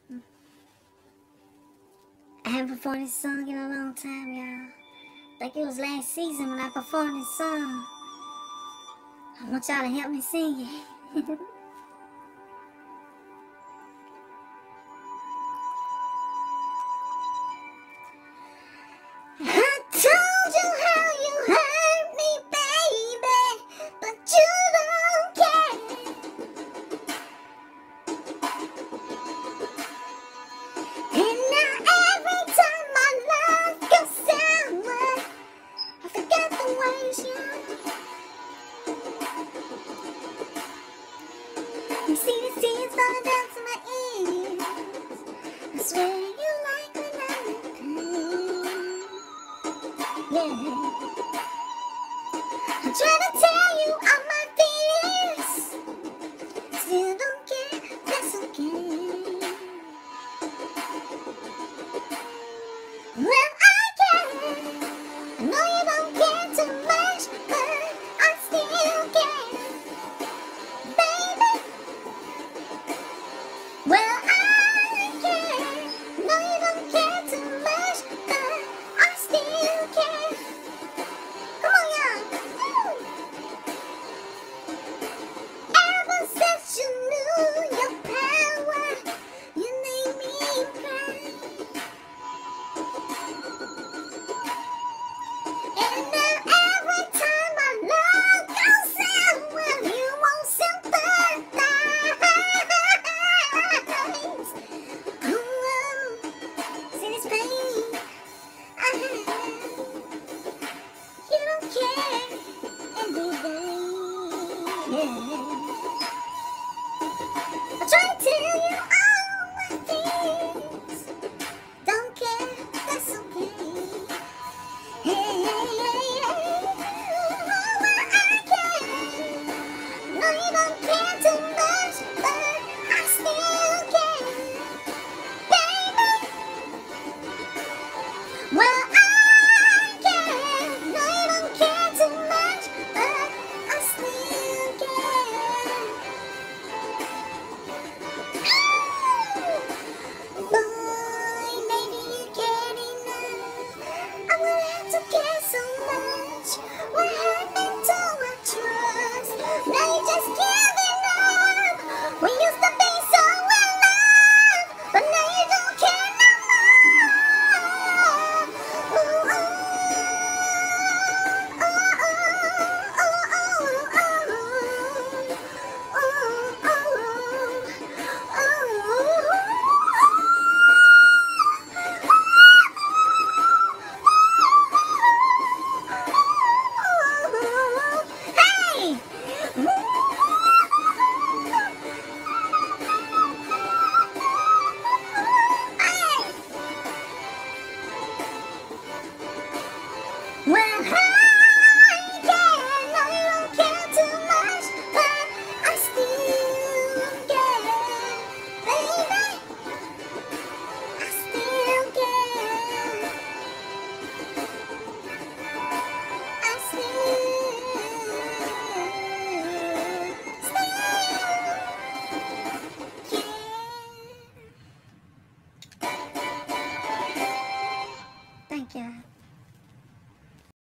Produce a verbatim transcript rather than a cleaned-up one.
I haven't performed this song in a long time, y'all. Like it was last season when I performed this song. I want y'all to help me sing it. I told you how you hurt me, baby, but you don't care. And now every time my love goes sour, I forget the words you. You see the tears falling down to my ears. I swear you like when I'm in pain. Yeah. I'm trying to tell